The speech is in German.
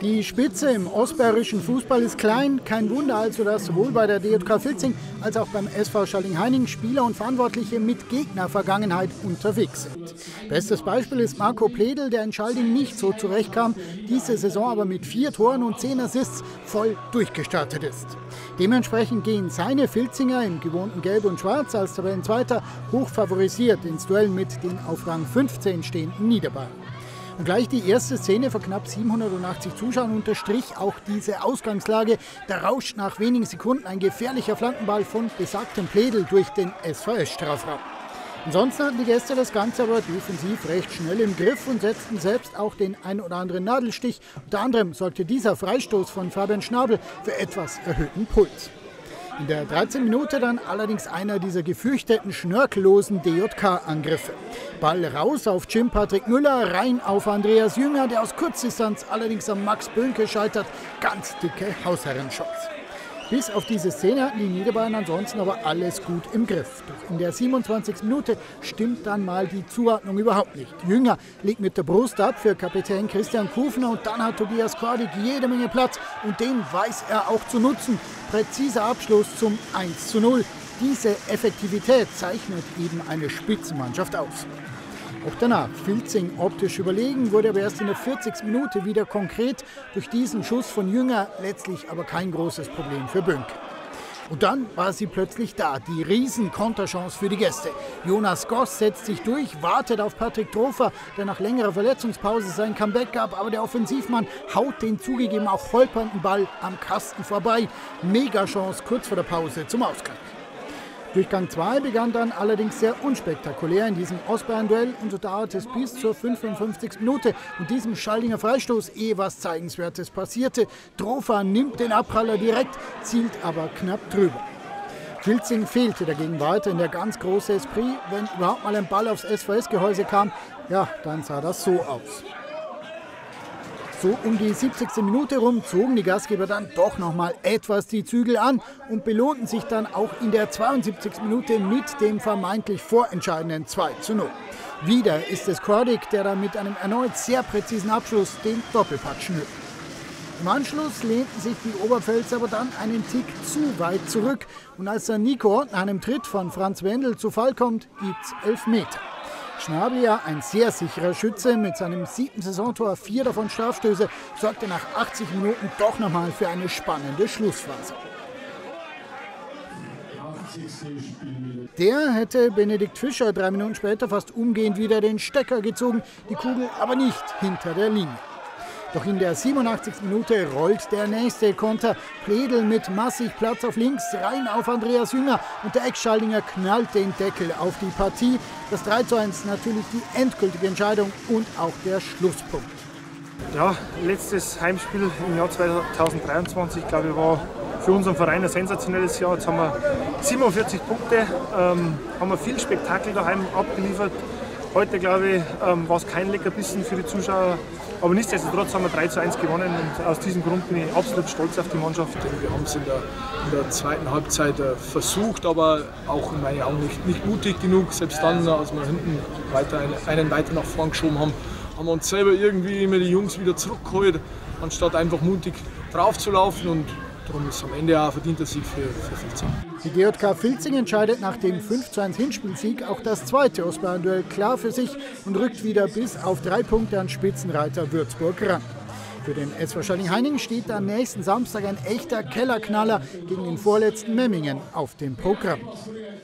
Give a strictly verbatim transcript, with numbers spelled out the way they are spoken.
Die Spitze im ostbayerischen Fußball ist klein. Kein Wunder also, dass sowohl bei der D J K Vilzing als auch beim S V Schalding-Heining Spieler und Verantwortliche mit Gegnervergangenheit unterwegs sind. Bestes Beispiel ist Marco Pledl, der in Schalding nicht so zurechtkam, diese Saison aber mit vier Toren und zehn Assists voll durchgestartet ist. Dementsprechend gehen seine Vilzinger im gewohnten Gelb und Schwarz als Tabellenzweiter hoch favorisiert ins Duell mit den auf Rang fünfzehn stehenden Niederbayern. Und gleich die erste Szene vor knapp siebenhundertachtzig Zuschauern unterstrich auch diese Ausgangslage. Da rauscht nach wenigen Sekunden ein gefährlicher Flankenball von besagtem Pledl durch den S V S-Strafraum. Ansonsten hatten die Gäste das Ganze aber defensiv recht schnell im Griff und setzten selbst auch den ein oder anderen Nadelstich. Unter anderem sorgte dieser Freistoß von Fabian Schnabel für etwas erhöhten Puls. In der dreizehnten Minute dann allerdings einer dieser gefürchteten, schnörkellosen D J K-Angriffe. Ball raus auf Jim Patrick Müller, rein auf Andreas Jünger, der aus Kurzdistanz allerdings am Max Böhnke scheitert. Ganz dicke Hausherrenchance. Bis auf diese Szene hatten die Niederbayern ansonsten aber alles gut im Griff. Doch in der siebenundzwanzigsten Minute stimmt dann mal die Zuordnung überhaupt nicht. Jünger legt mit der Brust ab für Kapitän Christian Kufner und dann hat Tobias Kordig jede Menge Platz und den weiß er auch zu nutzen. Präziser Abschluss zum eins zu null. Diese Effektivität zeichnet eben eine Spitzenmannschaft aus. Auch danach, Vilzing optisch überlegen, wurde aber erst in der vierzigsten Minute wieder konkret durch diesen Schuss von Jünger, letztlich aber kein großes Problem für Böhnke. Und dann war sie plötzlich da, die Riesen-Konterchance für die Gäste. Jonas Goss setzt sich durch, wartet auf Patrick Trofer, der nach längerer Verletzungspause sein Comeback gab, aber der Offensivmann haut den zugegeben auch holpernden Ball am Kasten vorbei. Mega-Chance kurz vor der Pause zum Ausgleich. Durchgang zwei begann dann allerdings sehr unspektakulär in diesem Ostbayern-Duell und so dauerte es bis zur fünfundfünfzigsten Minute und diesem Schaldinger Freistoß, ehe was Zeigenswertes passierte. Trofer nimmt den Abpraller direkt, zielt aber knapp drüber. Vilzing fehlte dagegen weiter in der ganz große Esprit. Wenn überhaupt mal ein Ball aufs S V S-Gehäuse kam, ja, dann sah das so aus. So um die siebzigste Minute rum zogen die Gastgeber dann doch noch mal etwas die Zügel an und belohnten sich dann auch in der zweiundsiebzigsten Minute mit dem vermeintlich vorentscheidenden zwei zu null. Wieder ist es Kordig, der dann mit einem erneut sehr präzisen Abschluss den Doppelpack schnürt. Im Anschluss lehnten sich die Oberpfälzer aber dann einen Tick zu weit zurück und als dann Nico Ott nach einem Tritt von Franz Wendel zu Fall kommt, gibt's Elfmeter. Schnabel, ja ein sehr sicherer Schütze, mit seinem siebten Saisontor, vier davon Strafstöße, sorgte nach achtzig Minuten doch nochmal für eine spannende Schlussphase. Der hätte Benedikt Fischer drei Minuten später fast umgehend wieder den Stecker gezogen, die Kugel aber nicht hinter der Linie. Doch in der siebenundachtzigsten Minute rollt der nächste Konter. Pledl mit massig Platz auf links, rein auf Andreas Jünger und der Ex-Schaldinger knallt den Deckel auf die Partie. Das drei zu eins natürlich die endgültige Entscheidung und auch der Schlusspunkt. Ja, letztes Heimspiel im Jahr zweitausenddreiundzwanzig, glaube ich, war für unseren Verein ein sensationelles Jahr. Jetzt haben wir siebenundvierzig Punkte, ähm, haben wir viel Spektakel daheim abgeliefert. Heute, glaube ich, ähm, war es kein Leckerbissen für die Zuschauer. Aber nichtsdestotrotz haben wir drei zu eins gewonnen und aus diesem Grund bin ich absolut stolz auf die Mannschaft. Wir haben es in der, in der zweiten Halbzeit äh, versucht, aber auch in meinen Augen nicht, nicht mutig genug. Selbst dann, als wir hinten weiter einen, einen weiter nach vorn geschoben haben, haben wir uns selber irgendwie immer die Jungs wieder zurückgeholt, anstatt einfach mutig drauf zu laufen. Und darum ist am Ende auch ein verdienter Sieg für, für Vilzing. Die D J K Vilzing entscheidet nach dem fünf zu eins Hinspielsieg auch das zweite Ostbayern-Duell klar für sich und rückt wieder bis auf drei Punkte an Spitzenreiter Würzburg ran. Für den S V Schalding-Heining steht am nächsten Samstag ein echter Kellerknaller gegen den vorletzten Memmingen auf dem Programm.